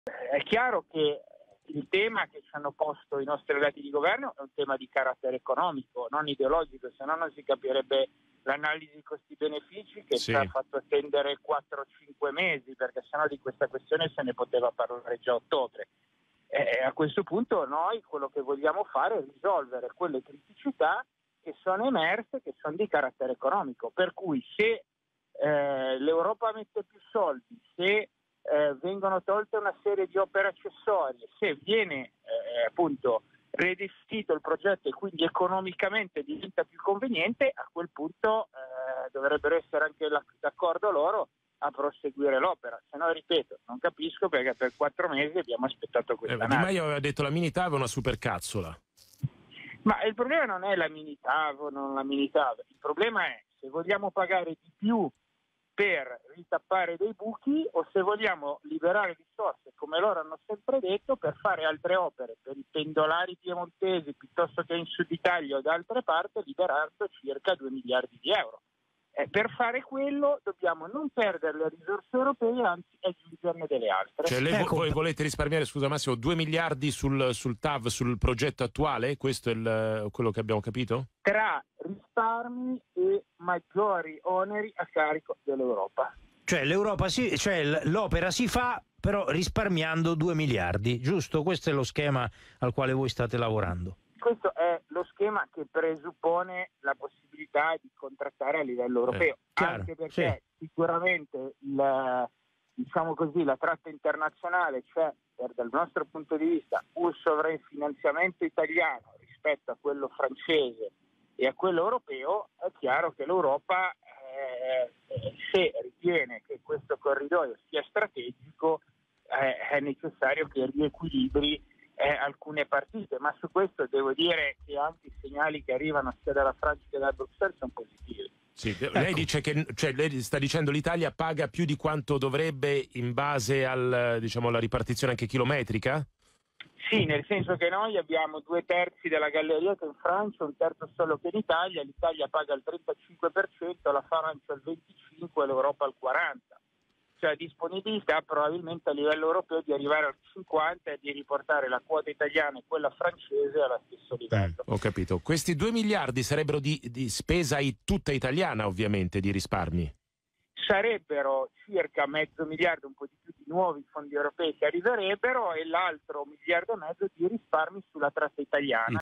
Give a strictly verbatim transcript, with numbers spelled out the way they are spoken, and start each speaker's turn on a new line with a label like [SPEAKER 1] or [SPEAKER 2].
[SPEAKER 1] È chiaro che il tema che ci hanno posto i nostri alleati di governo è un tema di carattere economico, non ideologico, se no non si capirebbe l'analisi costi-benefici che
[SPEAKER 2] sì.
[SPEAKER 1] ci ha fatto attendere quattro cinque mesi, perché sennò di questa questione se ne poteva parlare già a ottobre. E a questo punto noi quello che vogliamo fare è risolvere quelle criticità che sono emerse, che sono di carattere economico, per cui se eh, l'Europa mette più soldi, se eh, vengono tolte una serie di opere accessorie, se viene eh, appunto ridefinito il progetto e quindi economicamente diventa più conveniente, a quel punto eh, dovrebbero essere anche la, d'accordo loro a proseguire l'opera. Se no, ripeto, non capisco perché per quattro mesi abbiamo aspettato questa
[SPEAKER 2] eh, Di Maio aveva detto la mini TAV è una supercazzola.
[SPEAKER 1] Ma il problema non è la mini TAV o non la mini TAV, il problema è se vogliamo pagare di più per ritappare dei buchi o se vogliamo liberare risorse, come loro hanno sempre detto, per fare altre opere, per i pendolari piemontesi piuttosto che in Sud Italia o da altre parti, liberando circa due miliardi di euro. Eh, per fare quello dobbiamo non perdere le risorse europee, anzi aggiungerne delle altre.
[SPEAKER 2] Cioè lei
[SPEAKER 3] Ecco.
[SPEAKER 2] voi volete risparmiare, scusa Massimo, due miliardi sul, sul TAV, sul progetto attuale? Questo è il, quello che abbiamo capito?
[SPEAKER 1] Tra risparmi e maggiori oneri a carico dell'Europa.
[SPEAKER 3] Cioè l'Europa si, cioè l'opera si fa però risparmiando due miliardi, giusto? Questo è lo schema al quale voi state lavorando.
[SPEAKER 1] Questo è lo schema che presuppone la possibilità di contrattare a livello europeo,
[SPEAKER 3] Eh, chiaro,
[SPEAKER 1] anche perché
[SPEAKER 3] sì.
[SPEAKER 1] sicuramente il, diciamo così, la tratta internazionale, cioè per, dal nostro punto di vista un sovrainfinanziamento italiano rispetto a quello francese e a quello europeo, è chiaro che l'Europa eh, se ritiene che questo corridoio sia strategico eh, è necessario che riequilibri Eh, alcune partite, ma su questo devo dire che anche i segnali che arrivano sia dalla Francia che da Bruxelles sono positivi.
[SPEAKER 2] Sì,
[SPEAKER 3] ecco.
[SPEAKER 2] Lei dice che, cioè, lei sta dicendo l'Italia paga più di quanto dovrebbe in base al, diciamo, alla ripartizione anche chilometrica?
[SPEAKER 1] Sì, nel senso che noi abbiamo due terzi della galleria che in Francia, un terzo solo che in Italia, l'Italia paga il trentacinque per cento, la Francia il venticinque per cento e l'Europa il quaranta per cento. Cioè disponibilità probabilmente a livello europeo di arrivare al cinquanta e di riportare la quota italiana e quella francese allo stesso livello.
[SPEAKER 2] Mm, ho capito. Questi due miliardi sarebbero di, di spesa tutta italiana, ovviamente, di risparmi.
[SPEAKER 1] Sarebbero circa mezzo miliardo, un po' di più di nuovi fondi europei che arriverebbero e l'altro miliardo e mezzo di risparmi sulla tratta italiana.